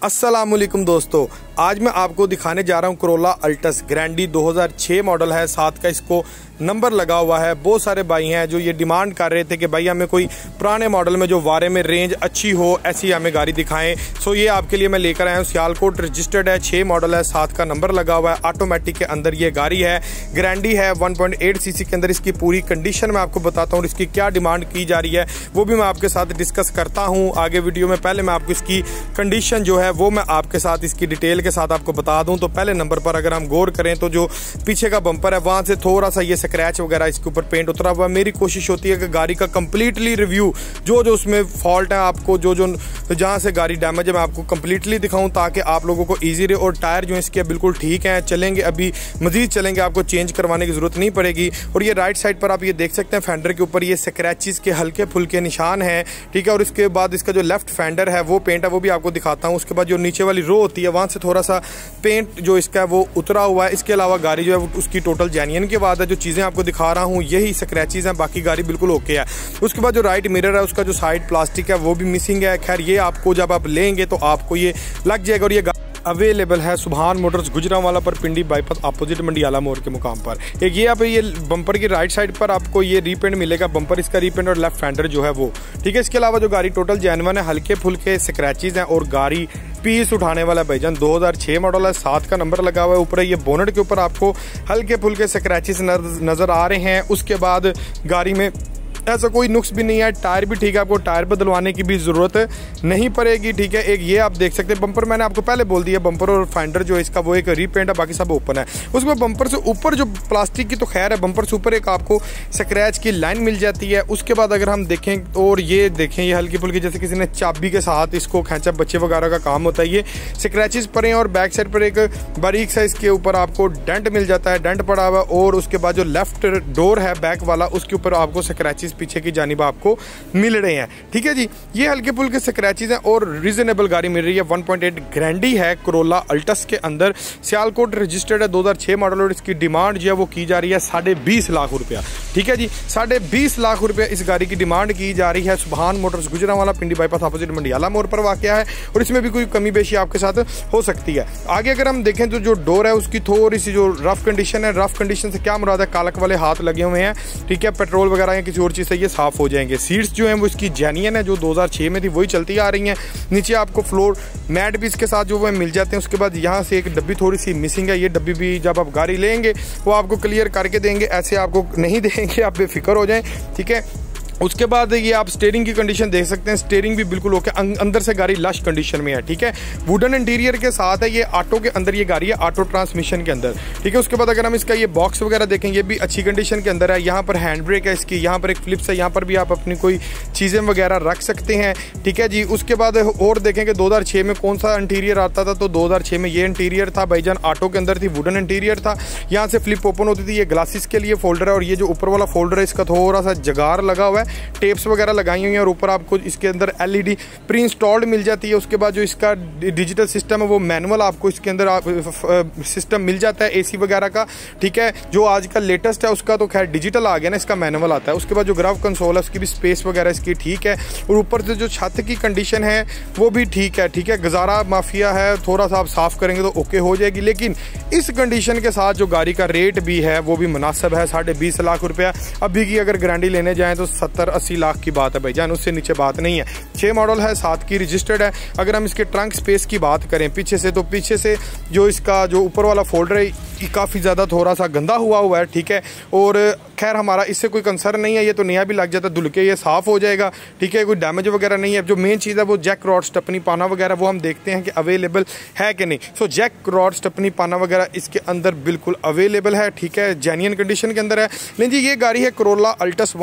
अस्सलामुअलैकुम दोस्तों, आज मैं आपको दिखाने जा रहा हूँ कोरोला अल्टस ग्रैंडी 2006 मॉडल है। साथ का इसको नंबर लगा हुआ है। बहुत सारे भाई हैं जो ये डिमांड कर रहे थे कि भाई हमें कोई पुराने मॉडल में जो वारे में रेंज अच्छी हो ऐसी हमें गाड़ी दिखाएं। सो ये आपके लिए मैं लेकर आया हूँ। सियालकोट रजिस्टर्ड है, 6 मॉडल है, साथ का नंबर लगा हुआ है। ऑटोमेटिक के अंदर ये गाड़ी है, ग्रैंडी है, 1.8 सीसी के अंदर। इसकी पूरी कंडीशन मैं आपको बताता हूँ, इसकी क्या डिमांड की जा रही है वो भी मैं आपके साथ डिस्कस करता हूँ आगे वीडियो में। पहले मैं आपको इसकी कंडीशन जो है वो मैं आपके साथ इसकी डिटेल के साथ आपको बता दूं। तो पहले नंबर पर अगर हम गौर करें तो जो पीछे का बम्पर है वहां से थोड़ा सा ये स्क्रैच वगैरह इसके ऊपर पेंट उतरा हुआ। मेरी कोशिश होती है कि गाड़ी का कंप्लीटली रिव्यू जो उसमें फॉल्ट है आपको जो जहां से गाड़ी डैमेज है मैं आपको कंप्लीटली दिखाऊं ताकि आप लोगों को ईजी रहे। और टायर जो इसके बिल्कुल ठीक है, चलेंगे, अभी मजीद चलेंगे, आपको चेंज करवाने की जरूरत नहीं पड़ेगी। और ये राइट साइड पर आप ये देख सकते हैं फेंडर के ऊपर ये स्क्रैचेस के हल्के फुल्के निशान है, ठीक है। और इसके बाद इसका जो लेफ्ट फेंडर है वो पेंट है, वो भी आपको दिखाता हूँ। उसके बाद जो नीचे वाली रो होती है वहां से थोड़ा सा पेंट जो इसका है वो उतरा हुआ है। इसके अलावा गाड़ी जो है उसकी टोटल जेन्युइन के बाद है। जो चीजें आपको दिखा रहा हूँ यही स्क्रैचेस हैं, बाकी गाड़ी बिल्कुल ओके है। उसके बाद जो राइट मिरर है उसका जो साइड प्लास्टिक है वो भी मिसिंग है। खैर ये आपको जब आप लेंगे तो आपको ये लग जाएगा। और ये अवेलेबल है सुभान मोटर्स गुजरांवाला पर, पिंडी बाईपास अपोजिट मंडियाला मोड़ के मुकाम पर। एक ये आप ये बम्पर की राइट साइड पर आपको ये रीपेंट मिलेगा, बम्पर इसका रीपेंट और लेफ्ट फेंडर जो है वो, ठीक है। इसके अलावा जो गाड़ी टोटल जेन्युइन है, हल्के फुल्के स्क्रैचेस हैं और गाड़ी पीस उठाने वाला भाईजान 2006 मॉडल है। 7 का नंबर लगा हुआ है। ऊपर ये बोनेट के ऊपर आपको हल्के फुल्के स्क्रैचेस नजर आ रहे हैं। उसके बाद गाड़ी में ऐसा कोई नुक्स भी नहीं है, टायर भी ठीक है, आपको टायर बदलवाने की भी जरूरत नहीं पड़ेगी, ठीक है। एक ये आप देख सकते हैं बम्पर, मैंने आपको पहले बोल दिया बम्पर और फेंडर जो इसका वो एक रीपेंट है, बाकी सब ओपन है। उसमें बम्पर से ऊपर जो प्लास्टिक की तो खैर है, बम्पर से ऊपर एक आपको स्क्रैच की लाइन मिल जाती है। उसके बाद अगर हम देखें और ये देखें ये हल्की फुल्की जैसे किसी ने चाबी के साथ इसको खींचा, बच्चे वगैरह का काम होता है। ये स्क्रैचेस पड़े हैं और बैक साइड पर एक बारीक सा इसके ऊपर आपको डेंट मिल जाता है, डेंट पड़ा हुआ। और उसके बाद जो लेफ्ट डोर है बैक वाला उसके ऊपर आपको स्क्रैचेस पीछे की जानिब आपको मिल रहे हैं, ठीक है जी। ये हल्के फुल्के स्क्रैचेस हैं और रीजनेबल गाड़ी मिल रही है। 1.8 ग्रैंडी है कोरोला अल्टस के अंदर, सियालकोट रजिस्टर्ड है, 2006 मॉडल। और इसकी डिमांड जो है वो की जा रही है 20.5 लाख रुपया, ठीक है जी। 20.5 लाख रुपया इस गाड़ी की डिमांड की जा रही है। Subhan motors Gujranwala Pindi bypass opposite Mandiala मोड़ पर वाकया है और इसमें भी कोई कमी बेशी आपके साथ हो सकती है। आगे अगर हम देखें तो जो डोर है उसकी थोड़ी सी जो रफ कंडीशन है, रफ कंडीशन से क्या मुराद है, कालक वाले हाथ लगे हुए हैं, ठीक है। पेट्रोल वगैरह या किसी और चीज से ये साफ हो जाएंगे। सीट्स जो हैं वो इसकी जेन्युइन है, जो 2006 में थी वही चलती आ रही हैं। नीचे आपको फ्लोर मैट भी इसके साथ जो वो मिल जाते हैं। उसके बाद यहाँ से एक डब्बी थोड़ी सी मिसिंग है, ये डब्बी भी जब आप गाड़ी लेंगे वो आपको क्लियर करके देंगे, ऐसे आपको नहीं देंगे, आप बेफिक्र हो जाएं, ठीक है। उसके बाद ये आप स्टीयरिंग की कंडीशन देख सकते हैं, स्टीयरिंग भी बिल्कुल ओके, अंदर से गाड़ी लश कंडीशन में है, ठीक है। वुडन इंटीरियर के साथ है, ये ऑटो के अंदर ये गाड़ी है, ऑटो ट्रांसमिशन के अंदर, ठीक है। उसके बाद अगर हम इसका ये बॉक्स वगैरह देखें ये भी अच्छी कंडीशन के अंदर है। यहाँ पर हैंड ब्रेक है इसकी, यहाँ पर एक फ्लिप्स है, यहाँ पर भी आप अपनी कोई चीज़ें वगैरह रख सकते हैं, ठीक है जी। उसके बाद और देखेंगे 2006 में कौन सा इंटीरियर आता था, तो 2006 में ये इंटीरियर था भाईजान, ऑटो के अंदर थी, वुडन इंटीरियर था। यहाँ से फ्लिप ओपन होती थी, ये ग्लासेस के लिए फोल्डर है। और ये जो ऊपर वाला फोल्डर है इसका थोड़ा सा जगार लगा हुआ है, टेप्स वगैरह लगाई हुई हैं। और ऊपर आपको इसके अंदर एलईडी प्री इंस्टॉल्ड मिल जाती है। उसके बाद जो इसका डिजिटल सिस्टम है वो मैनुअल आपको इसके अंदर सिस्टम मिल जाता है एसी वगैरह का, ठीक है। जो आजकल लेटेस्ट है उसका तो खैर डिजिटल आ गया ना, इसका मैनुअल आता है। उसके बाद जो ग्राफ कंसोल है उसकी भी स्पेस वगैरह इसकी ठीक है। और ऊपर से जो छत की कंडीशन है वो भी ठीक है, ठीक है। गुजारा माफिया है, थोड़ा सा आप साफ करेंगे तो ओके हो जाएगी। लेकिन इस कंडीशन के साथ जो गाड़ी का रेट भी है वो भी मुनासिब है, 20.5 लाख रुपया। अभी की अगर गारंटी लेने जाएं तो 70-80 लाख की बात है भाईजान, उससे नीचे बात नहीं है। 6 मॉडल है, 7 की रजिस्टर्ड है। अगर हम इसके ट्रंक स्पेस की बात करें पीछे से, तो पीछे से जो इसका जो ऊपर वाला फोल्डर है काफ़ी ज़्यादा थोड़ा सा गंदा हुआ है, ठीक है। और खैर हमारा इससे कोई कंसर्न नहीं है, ये तो नया भी लग जाता है, धुल के ये साफ़ हो जाएगा, ठीक है। कोई डैमेज वगैरह नहीं है। जो मेन चीज़ है वो जैक रॉड स्टपनी पाना वगैरह वो हम देखते हैं कि अवेलेबल है कि नहीं। सो जैक रॉड स्टपनी पाना वगैरह इसके अंदर बिल्कुल अवेलेबल है, ठीक है, जेन्युइन कंडीशन के अंदर है। लेकिन जी ये गाड़ी है कोरोला अल्टस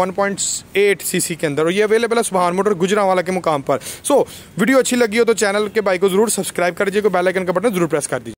1.8 सीसी के अंदर और ये अवेलेबल है सुभान मोटर गुजरांवाला के मुकाम पर। सो वीडियो अच्छी लगी हो तो चैनल के भाई को जरूर सब्सक्राइब कर दीजिए, बेल आइकन का बटन जरूर प्रेस कर दीजिए।